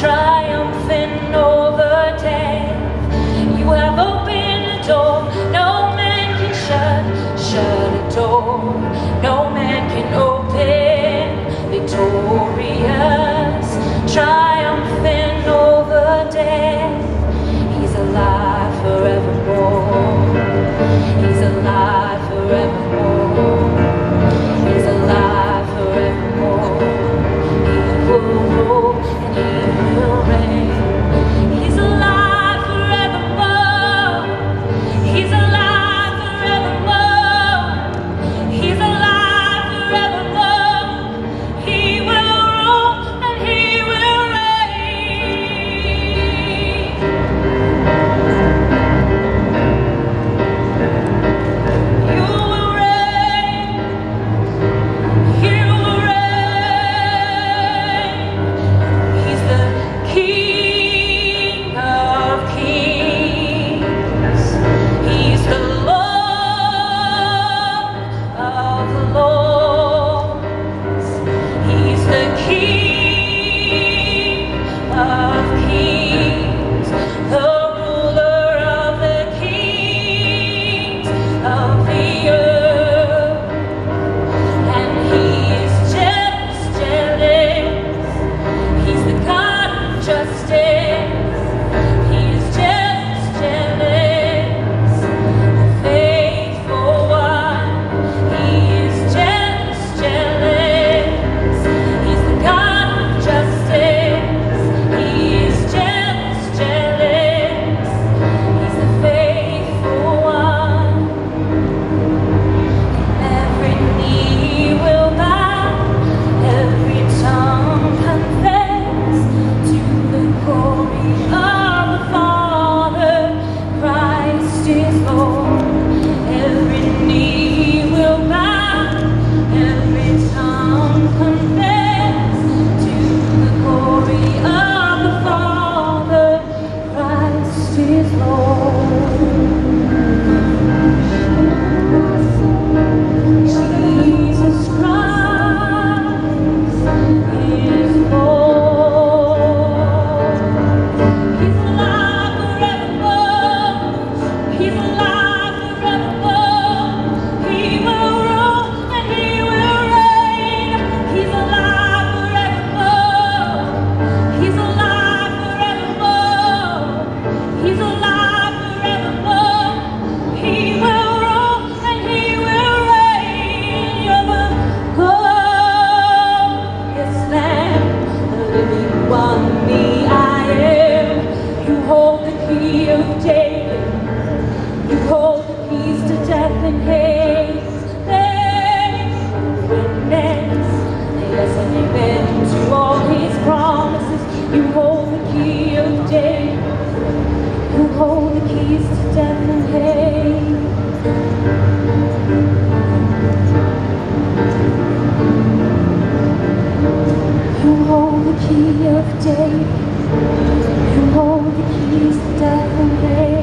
triumphant over death. You have opened a door no man can shut a door no man can open. Victorious, triumphant over death. He's alive forevermore. He's alive forevermore. He's alive forevermore. He will rule and he will reign. He's alive forevermore. He's alive forevermore. He's alive forevermore. He will rule and he will reign. You will reign. You will reign. He's the King of kings. He's the Lord of lords. He's the King of kings, the ruler of the kings of the earth. And he is jealous. He's the God of justice. He is jealous, the faithful one. He is jealous. He's the God of justice. He is jealous. He's the faithful one. Every knee will bow, every tongue confess to the glory of the Father. Christ is Lord. Every knee will bow, every tongue confess to the glory of the Father. Christ is Lord. Jesus Christ is Lord. He's alive forevermore. He's alive forevermore. He will rule and he will reign. He's alive forevermore. He's alive forevermore. He's alive forevermore. He will rule and he will reign. You're the glorious Lamb, the living one, me I am. You hold the key of David. You hold the keys to death and hate. Faithful witness, yes and amen to all his promises. You hold the key of David. You hold the keys to death and hate. You hold the key of David. You hold the keys to death and hate.